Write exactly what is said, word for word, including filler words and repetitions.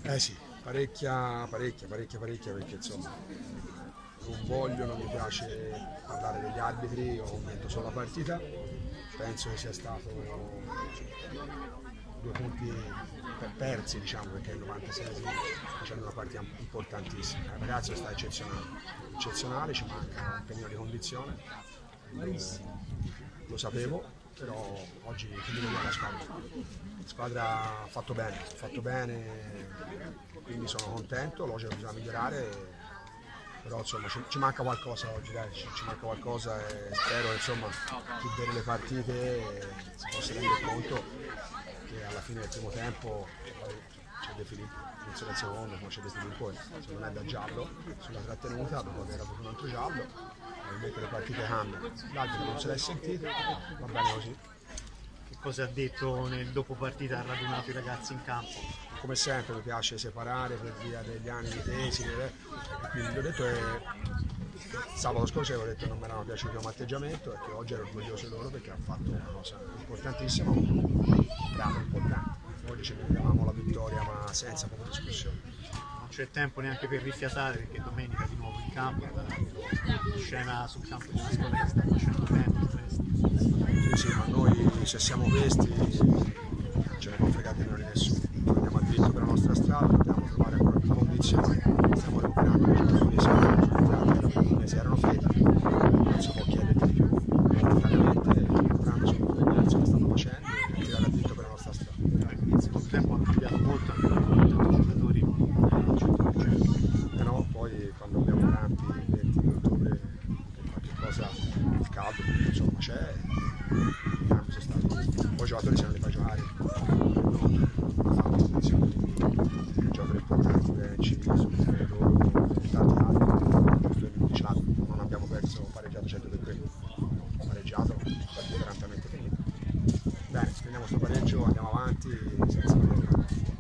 Eh sì, parecchia, parecchia, parecchia, parecchia, perché insomma non voglio, non mi piace parlare degli arbitri, io commento solo la partita, penso che sia stato due punti per- persi, diciamo, perché il novantaseiesimo facendo una partita importantissima. Il ragazzo sta eccezionale, eccezionale, ci manca un pennino di condizione, lo, lo sapevo, però oggi ti dico che la squadra. La squadra ha fatto bene, ha fatto bene, quindi sono contento, logico che bisogna migliorare, però insomma ci, ci manca qualcosa oggi, dai, ci, ci manca qualcosa e spero insomma chiudere le partite si possa rendere conto che alla fine del primo tempo poi c'è De Filippo, inizio del secondo, poi c'è De Filippo e se non è da giallo sulla trattenuta dopo aver avuto un altro giallo, probabilmente le partite cambiano, l'arbitro non se l'è sentito, va bene così. Che cosa ha detto nel dopo partita, ha radunato i ragazzi in campo? Come sempre mi piace separare per via degli anni tesi, e quindi gli ho detto che sabato scorso avevo detto che non mi erano piaciuti come atteggiamento e che oggi ero orgoglioso di loro perché hanno fatto una cosa importantissima, un bravo importante. Oggi ci meritavamo la vittoria ma senza proprio discussione. Non c'è tempo neanche per rifiatare perché domenica di nuovo in campo, scena sul campo di una squadra che sta facendo bene, presto. Sì, sì, ma noi se siamo questi non ce ne può fregare di nessuno. Noi andiamo dritto per la nostra strada, dobbiamo trovare la condizione, stiamo recuperando i giocatori che si erano freddi, non si può chiedere di più, momentaneamente recuperando soprattutto il terzo che stanno facendo e tirare dritto per la nostra strada. Nel secondo tempo hanno cambiato molto, anche tanti giocatori al cento per cento. E no, poi quando abbiamo campi il venti di ottobre qualche cosa il caldo, insomma c'è, i campi sono stati, poi i giocatori se non li fa giocare, non fanno condizioni, quindi giocatori importanti, Venci, Sulfure, loro, e tanti altri, diciamo, non abbiamo perso, pareggiato cento per quello, pareggiato, partita veramente finita. Bene, prendiamo questo pareggio, andiamo avanti senza